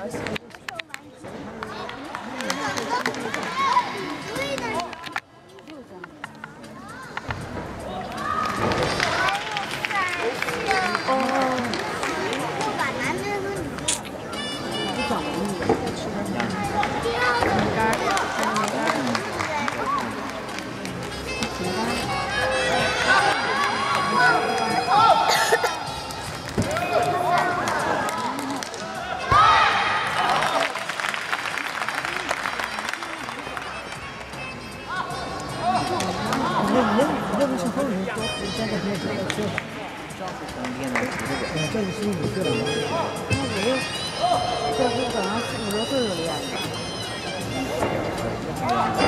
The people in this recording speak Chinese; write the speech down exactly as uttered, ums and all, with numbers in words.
这是十五岁了吗？那五六，这是可能五六岁有练的。